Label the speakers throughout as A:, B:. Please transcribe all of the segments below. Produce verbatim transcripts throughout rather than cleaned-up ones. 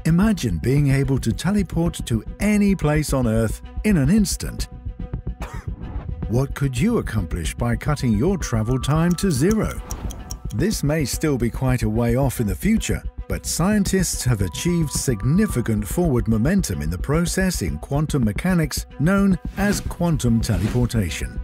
A: Imagine being able to teleport to any place on Earth in an instant. What could you accomplish by cutting your travel time to zero? This may still be quite a way off in the future, but scientists have achieved significant forward momentum in the process in quantum mechanics known as quantum teleportation.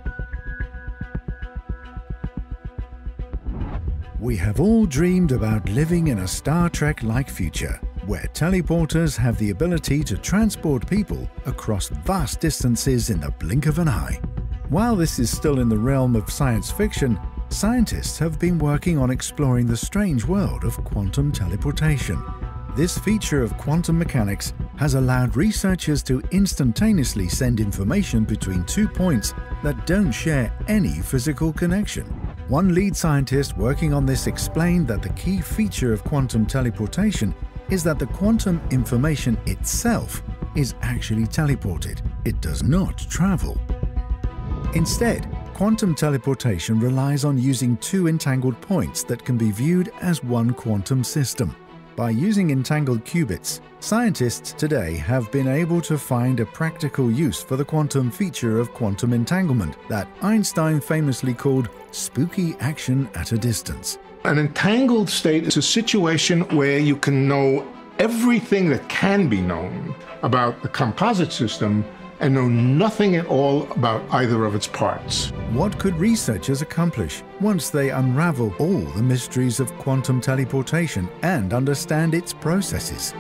A: We have all dreamed about living in a Star Trek-like future, where teleporters have the ability to transport people across vast distances in the blink of an eye. While this is still in the realm of science fiction, scientists have been working on exploring the strange world of quantum teleportation. This feature of quantum mechanics has allowed researchers to instantaneously send information between two points that don't share any physical connection. One lead scientist working on this explained that the key feature of quantum teleportation is that the quantum information itself is actually teleported. It does not travel. Instead, quantum teleportation relies on using two entangled points that can be viewed as one quantum system. By using entangled qubits, scientists today have been able to find a practical use for the quantum feature of quantum entanglement that Einstein famously called spooky action at a distance.
B: An entangled state is a situation where you can know everything that can be known about the composite system and know nothing at all about either of its parts.
A: What could researchers accomplish once they unravel all the mysteries of quantum teleportation and understand its processes?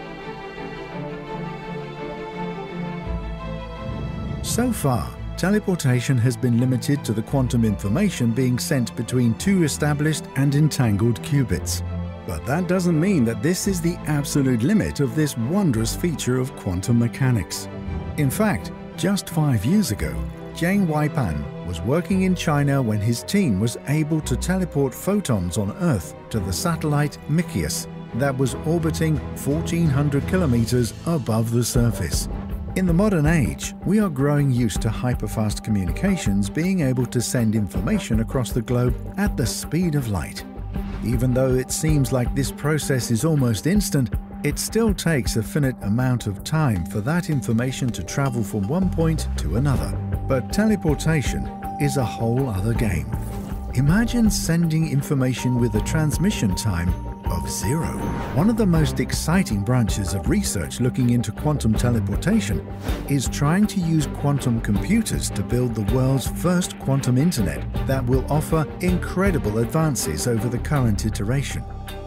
A: So far, teleportation has been limited to the quantum information being sent between two established and entangled qubits. But that doesn't mean that this is the absolute limit of this wondrous feature of quantum mechanics. In fact, just five years ago, Jiang Weipan was working in China when his team was able to teleport photons on Earth to the satellite Mikius that was orbiting fourteen hundred kilometers above the surface. In the modern age, we are growing used to hyperfast communications being able to send information across the globe at the speed of light. Even though it seems like this process is almost instant, it still takes a finite amount of time for that information to travel from one point to another. But teleportation is a whole other game. Imagine sending information with a transmission time of zero. One of the most exciting branches of research looking into quantum teleportation is trying to use quantum computers to build the world's first quantum internet that will offer incredible advances over the current iteration.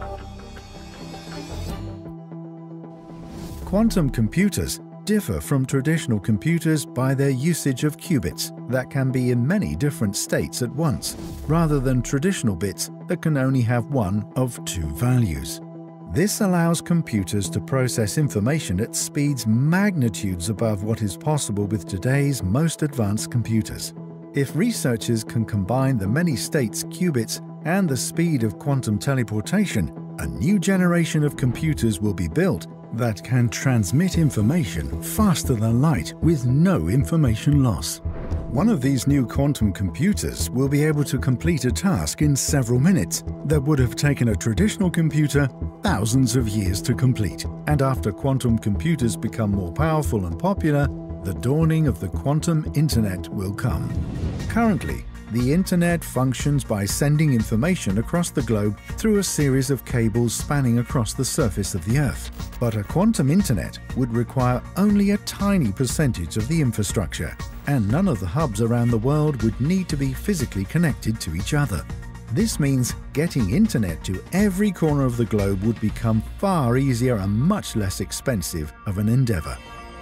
A: Quantum computers differ from traditional computers by their usage of qubits that can be in many different states at once, rather than traditional bits that can only have one of two values. This allows computers to process information at speeds magnitudes above what is possible with today's most advanced computers. If researchers can combine the many states qubits and the speed of quantum teleportation, a new generation of computers will be built that can transmit information faster than light with no information loss. One of these new quantum computers will be able to complete a task in several minutes that would have taken a traditional computer thousands of years to complete. And after quantum computers become more powerful and popular, the dawning of the quantum internet will come. Currently, the internet functions by sending information across the globe through a series of cables spanning across the surface of the Earth. But a quantum internet would require only a tiny percentage of the infrastructure, and none of the hubs around the world would need to be physically connected to each other. This means getting internet to every corner of the globe would become far easier and much less expensive of an endeavor.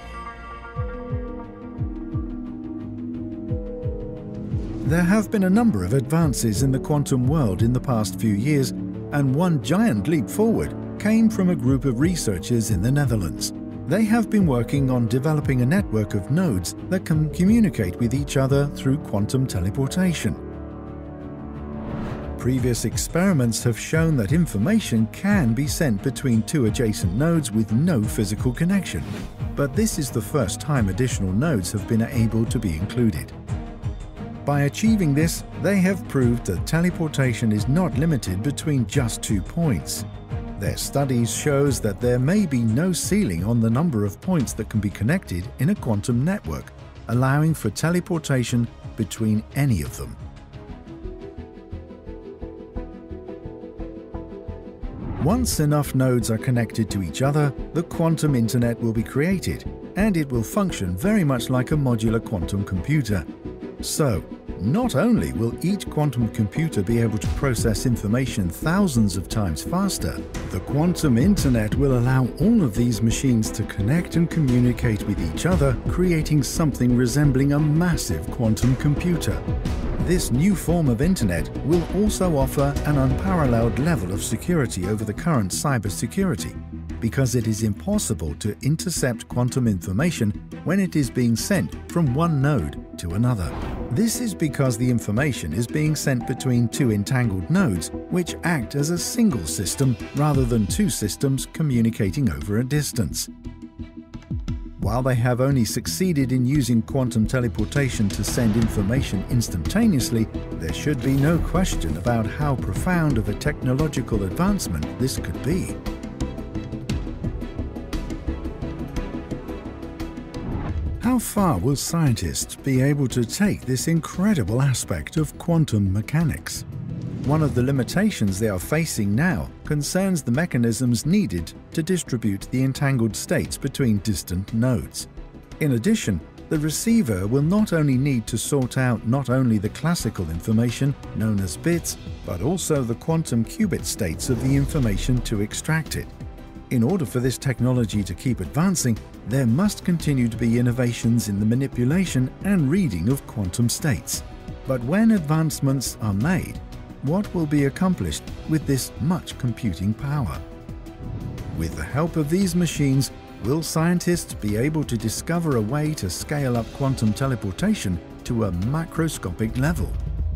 A: There have been a number of advances in the quantum world in the past few years, and one giant leap forward came from a group of researchers in the Netherlands. They have been working on developing a network of nodes that can communicate with each other through quantum teleportation. Previous experiments have shown that information can be sent between two adjacent nodes with no physical connection, but this is the first time additional nodes have been able to be included. By achieving this, they have proved that teleportation is not limited between just two points. Their studies shows that there may be no ceiling on the number of points that can be connected in a quantum network, allowing for teleportation between any of them. Once enough nodes are connected to each other, the quantum internet will be created, and it will function very much like a modular quantum computer. So, not only will each quantum computer be able to process information thousands of times faster, the quantum internet will allow all of these machines to connect and communicate with each other, creating something resembling a massive quantum computer. This new form of internet will also offer an unparalleled level of security over the current cybersecurity, because it is impossible to intercept quantum information when it is being sent from one node to another. This is because the information is being sent between two entangled nodes, which act as a single system rather than two systems communicating over a distance. While they have only succeeded in using quantum teleportation to send information instantaneously, there should be no question about how profound of a technological advancement this could be. How far will scientists be able to take this incredible aspect of quantum mechanics? One of the limitations they are facing now concerns the mechanisms needed to distribute the entangled states between distant nodes. In addition, the receiver will not only need to sort out not only the classical information, known as bits, but also the quantum qubit states of the information to extract it. In order for this technology to keep advancing, there must continue to be innovations in the manipulation and reading of quantum states. But when advancements are made, what will be accomplished with this much computing power? With the help of these machines, will scientists be able to discover a way to scale up quantum teleportation to a macroscopic level?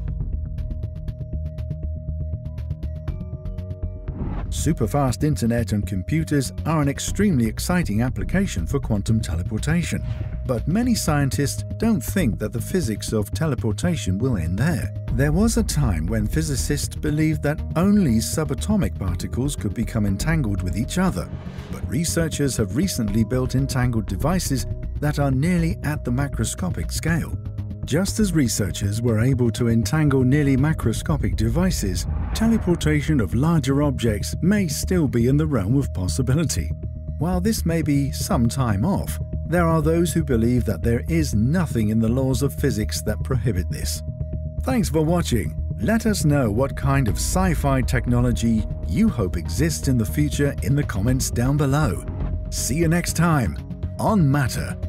A: Superfast internet and computers are an extremely exciting application for quantum teleportation. But many scientists don't think that the physics of teleportation will end there. There was a time when physicists believed that only subatomic particles could become entangled with each other, but researchers have recently built entangled devices that are nearly at the macroscopic scale. Just as researchers were able to entangle nearly macroscopic devices, teleportation of larger objects may still be in the realm of possibility. While this may be some time off, there are those who believe that there is nothing in the laws of physics that prohibit this. Thanks for watching. Let us know what kind of sci-fi technology you hope exists in the future in the comments down below. See you next time on Matter.